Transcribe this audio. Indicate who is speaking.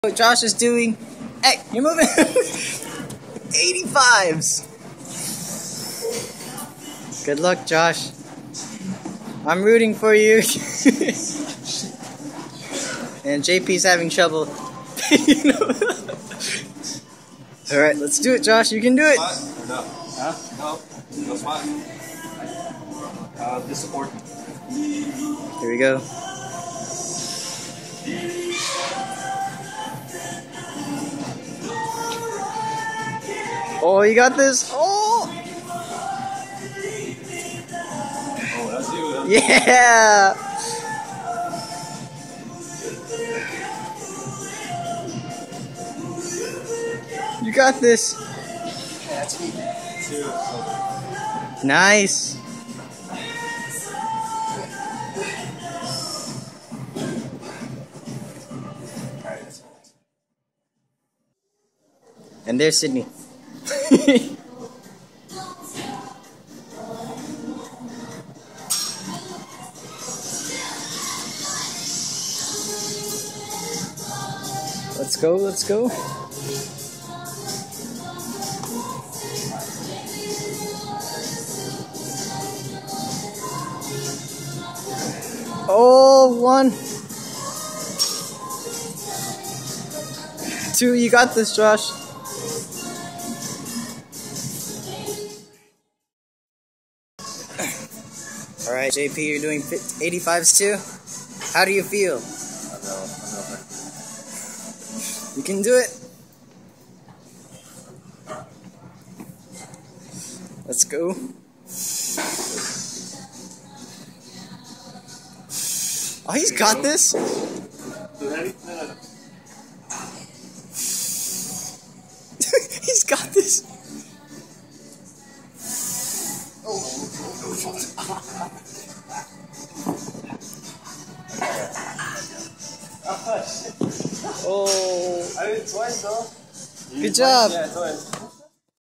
Speaker 1: What Josh is doing. Hey, you're moving. 85s. Good luck, Josh. I'm rooting for you. And JP's having trouble. You know? Alright, let's do it, Josh. You can do it.
Speaker 2: No. Huh? No. No spot. This support.
Speaker 1: Here we go. Oh, you got this. Oh!
Speaker 2: Oh, that's you. Huh?
Speaker 1: Yeah! You got this.
Speaker 2: Yeah, that's me.
Speaker 1: Nice. And there's Sydney. Let's go, let's go. Oh, 1, 2, you got this, Josh. Alright, JP, you're doing 85s too? How do you feel? You can do it. Let's go. Oh, he's got this. He's got this. Oh.
Speaker 2: I did it twice though.
Speaker 1: Good job.
Speaker 2: Yeah, twice.